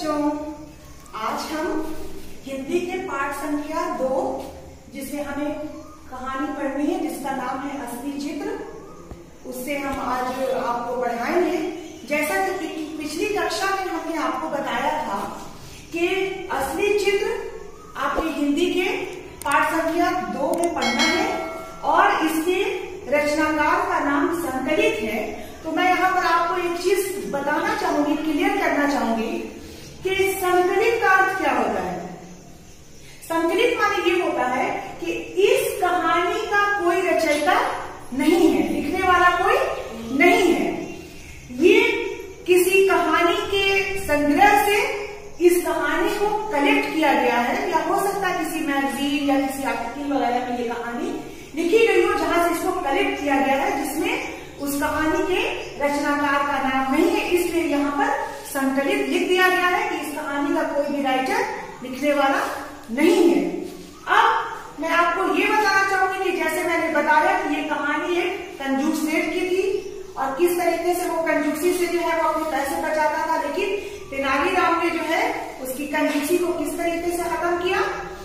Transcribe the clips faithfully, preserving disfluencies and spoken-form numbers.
बच्चों, आज हम हिंदी के पाठ संख्या दो जिसमें हमें कहानी पढ़नी है जिसका नाम है असली चित्र, उससे हम आज आपको पढ़ाएंगे। जैसा कि पिछली कक्षा में हमने आपको बताया था कि असली चित्र आपके हिंदी के पाठ संख्या दो में पढ़ना है और इसके रचनाकार का नाम संकलित है। तो मैं यहाँ पर आपको एक चीज बताना चाहूंगी, क्लियर करना चाहूंगी कि संकलित का अर्थ क्या होता है। संकलित माने ये होता है कि इस कहानी का कोई रचयिता नहीं है, लिखने वाला कोई नहीं है। ये किसी कहानी के संग्रह से इस कहानी को कलेक्ट किया गया है, या हो सकता है किसी मैगजीन या किसी आर्टिकल वगैरह में ये कहानी लिखी गई हो जहां से इसको कलेक्ट किया गया है, जिसमें उस कहानी के रचनाकार का नाम नहीं है, इसलिए यहाँ पर संकलित लिख दिया गया है कि इस कहानी का कोई भी राइटर लिखने वाला नहीं है। अब मैं आपको ये बताना चाहूंगी कि जैसे मैंने बताया कि ये कहानी एक कंजूस सेठ की थी और किस तरीके से वो कंजूसी से जो है वो अपने पैसे बचाता था, लेकिन तेनालीराम ने जो है उसकी कंजूसी को किस तरीके से खत्म किया।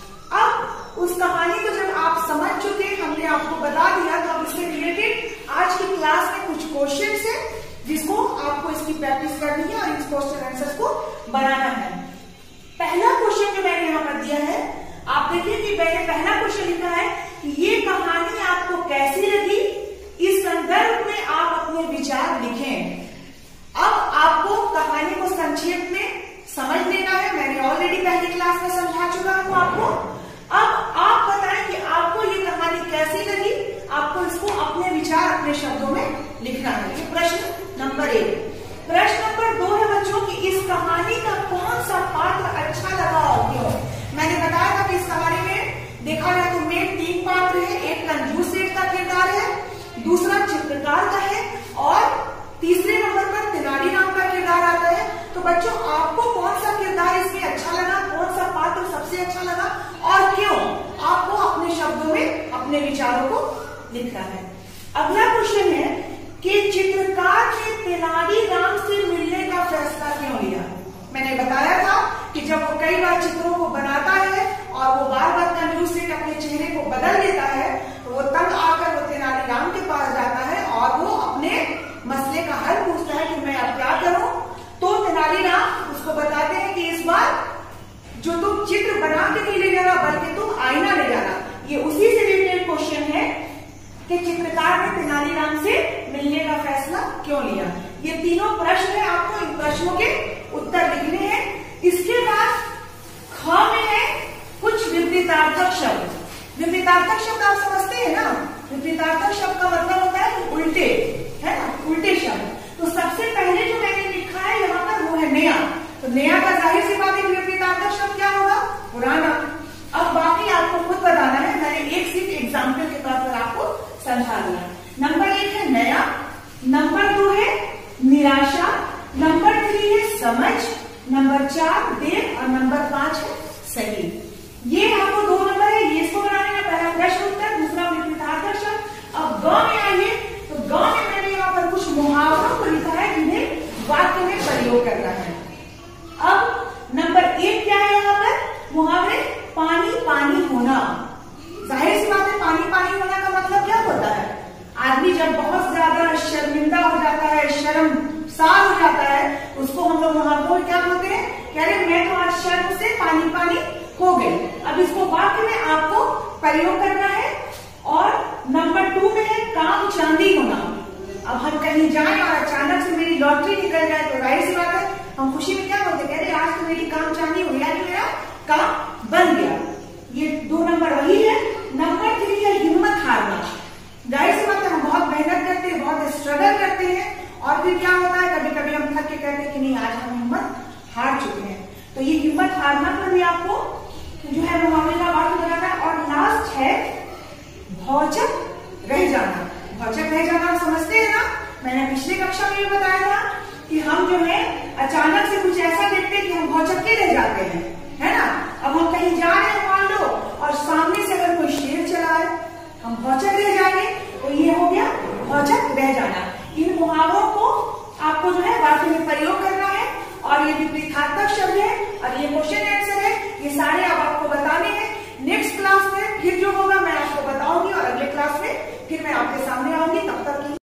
अब उस कहानी को जब आप समझ चुके, हमने आपको बता दिया, तो अब इससे रिलेटेड आज की क्लास में कुछ क्वेश्चन है जिसको आपको इसकी प्रैक्टिस करनी है और इस क्वेश्चन आंसर को बनाना है। पहला क्वेश्चन जो मैंने यहाँ पर दिया है, आप देखिए कि मैंने पहला क्वेश्चन लिखा है कि ये कहानी आपको कैसी लगी, इस संदर्भ में आप अपने विचार लिखें। अब आपको कहानी को संक्षेप में समझ लेना है, मैंने ऑलरेडी पहली क्लास में समझा चुका हूं आपको। अब आप बताएं कि आपको ये कहानी कैसी लगी, आपको इसको अपने विचार अपने शब्दों में लिखना है। ये प्रश्न नंबर एक। प्रश्न नंबर दो है बच्चों कि इस कहानी का कौन सा पात्र अच्छा लगा और क्यों। मैंने बताया था कि इस कहानी में देखा जाए तो मेन तीन पात्र है, एक कंजूस सेठ का किरदार है, दूसरा चित्रकार का है और तीसरे नंबर पर तेनालीराम का किरदार आता है। तो बच्चों आपको कौन सा किरदार इसमें अच्छा लगा, कौन सा पात्र सबसे अच्छा लगा और क्यों, आपको अपने शब्दों में अपने विचारों को लिखना है। अगला क्वेश्चन है कि चित्रकार ने तेनालीराम से मिलने का फैसला क्यों लिया। मैंने बताया था कि जब वो कई बार चित्रों को बनाता है और वो बार बार कंजूस सेठ अपने चेहरे को बदल लेता है, तो वो तंग आकर वो तेनालीराम के पास जाता है और वो अपने मसले का हल पूछता है कि मैं अब क्या करूं। तो तेनालीराम उसको बताते हैं कि इस बार जो तुम चित्र बना के नहीं ले जाना बल्कि तुम आईना ले जाना। ये उसी से रिलेटेड क्वेश्चन है कि चित्रकार ने तेनालीराम से मिलने का फैसला क्यों लिया। ये तीनों प्रश्न है, आपको इन प्रश्नों के उत्तर लिखने हैं। इसके बाद ख में है कुछ विपरीतार्थक शब्द। विपरीतार्थक शब्द आप समझते हैं ना, विपरीतार्थक शब्द का मतलब होता है उल्टे, है ना, उल्टे शब्द। तो सबसे पहले जो मैंने लिखा है यहाँ पर वो है नया। तो नया का जाहिर सी बात है विपरीतार्थक शब्द क्या होगा, पुराना। अब बाकी आपको खुद बताना है, मैंने एक सिर्फ एग्जाम्पल के तौर पर आपको समझा दिया। नंबर एक है नया, नंबर दो है निराशा, नंबर थ्री है समझ, नंबर चार देर और नंबर पांच है सही। ये आपको दो नंबर है, ये इसको बनाने का पहला प्रश्न उत्तर, दूसरा विपरीतार्थक शब्द। अब ग में आइए, तो ग में मैंने यहाँ पर कुछ मुहावरों को लिखा है जिन्हें वाक्य में प्रयोग करना है। अब नंबर एक क्या है यहाँ पर, मुहावरे पानी पानी होना। जाहिर सी बात है पानी पानी होना का मतलब क्या होता है, आदमी जब बहुत ज्यादा शर्मिंदा हो जाता है, शर्मसार हो जाता है, उसको हम लोग मुहावरों में क्या बोलते हैं कि अरे मैं तो आज शर्म से पानी पानी हो गई। अब इसको वाक्य में आपको प्रयोग करना है। और नंबर टू में है काम चांदी होना। अब हम कहीं जाए और अचानक से मेरी लॉटरी निकल जाए तो जाहिर सी बात है हम खुशी में क्या बोलते हैं, अरे आज तो मेरी काम चांदी हो गया, मेरा काम बन गया। ये दो नंबर वही है। नंबर थ्री है हिम्मत हारना। जाहिर सी बात है हम बहुत मेहनत करते हैं, बहुत स्ट्रगल करते हैं और फिर क्या होता है, कभी कभी हम थक के कहते हैं कि नहीं आज हम हिम्मत हार चुके हैं। तो ये हिम्मत हारना पर भी आपको जो है मुहावरे का वाक्य बनाना है। और लास्ट है भौचक रह जाना। भौचक रह जाना आप समझते हैं ना, मैंने पिछले कक्षा में भी बताया था कि हम जो है अचानक से कुछ ऐसा देखते हैं कि हम भौचक के रह जाते हैं, है ना। अब हम कहीं जा रहे हैं मान लो और सामने से अगर कोई शेर चला है, हम भौचक रह जाएंगे, तो ये हो गया भौचक रह जाना। इन मुहावरों को आपको जो है वाक्य में प्रयोग करना है और ये विपरीतार्थक शब्द है मैं आपके साथ